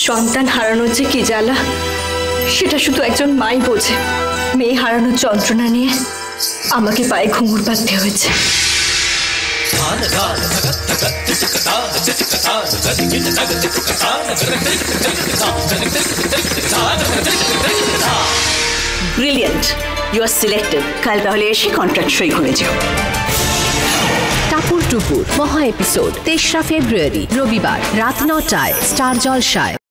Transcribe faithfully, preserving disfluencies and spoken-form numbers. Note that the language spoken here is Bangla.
সন্তান হারানোর যে কি জ্বালা সেটা শুধু একজন মাই বোঝে। মেয়ে হারানোর যন্ত্রণা নিয়ে আমাকে পায়ে ঘুঙুর বাঁধতে হয়েছে। Brilliant, you are selected. কাল তাহলে এসে কন্ট্রাক্ট সই করে যাও। টাপুর টুপুর মহা এপিসোড তেসরা ফেব্রুয়ারি রবিবার রাত নটায় স্টার জলসায়।